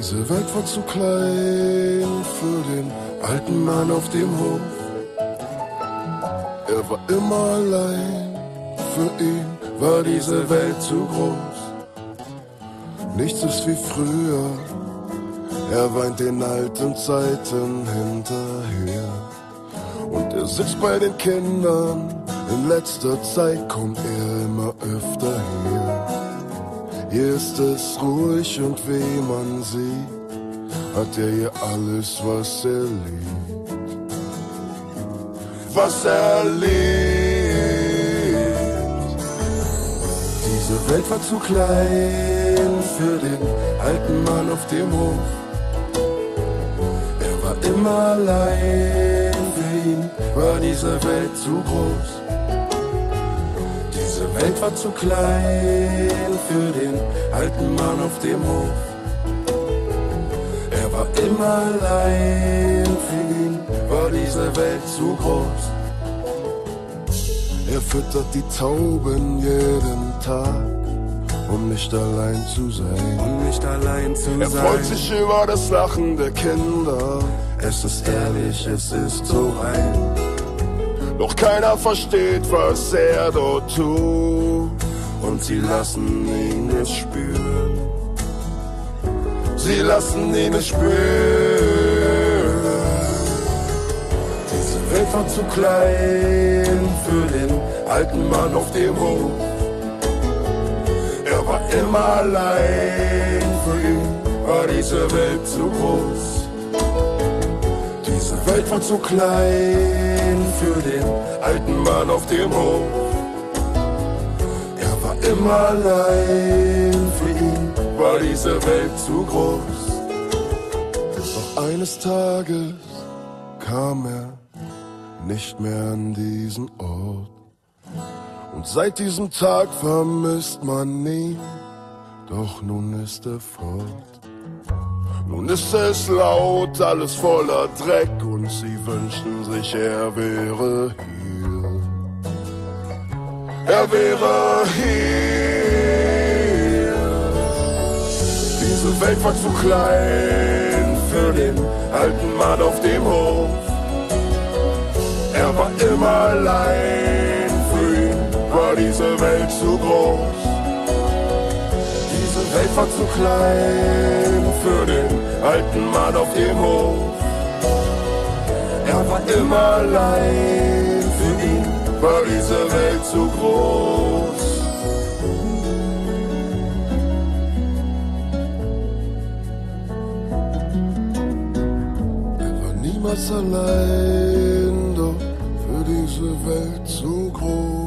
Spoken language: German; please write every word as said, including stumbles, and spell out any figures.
Diese Welt war zu klein für den alten Mann auf dem Hof. Er war immer allein, für ihn war diese Welt zu groß. Nichts ist wie früher, er weint den alten Zeiten hinterher. Und er sitzt bei den Kindern, in letzter Zeit kommt er immer öfter her. Hier ist es ruhig und wie man sieht, hat er hier alles, was er liebt. Was er liebt. Diese Welt war zu klein für den alten Mann auf dem Hof. Er war immer allein, für ihn war diese Welt zu groß. Diese Welt war zu klein für den alten Mann auf dem Hof. Er war immer allein, für ihn war diese Welt zu groß. Er füttert die Tauben jeden Tag, um nicht allein zu sein. Um nicht allein zu er sein. Er freut sich über das Lachen der Kinder. Es ist ehrlich, es ist so rein. Doch keiner versteht, was er dort tut. Und sie lassen ihn es spüren. Sie lassen ihn es spüren. Diese Welt war zu klein für den alten Mann auf dem Hof. Er war immer allein, für ihn war diese Welt zu groß. Diese Welt war zu klein für den alten Mann auf dem Hof. Er war immer allein, für ihn war diese Welt zu groß. Doch eines Tages kam er nicht mehr an diesen Ort. Und seit diesem Tag vermisst man ihn, doch nun ist er fort. Nun ist es laut, alles voller Dreck und sie wünschen sich, er wäre hier. Er wäre hier. Diese Welt war zu klein für den alten Mann auf dem Hof. Er war immer allein, für ihn war diese Welt zu groß. Diese Welt war zu klein für den alten Mann auf dem Hof. Er war immer allein, für ihn war diese Welt zu groß. Er war niemals allein, doch für diese Welt zu groß.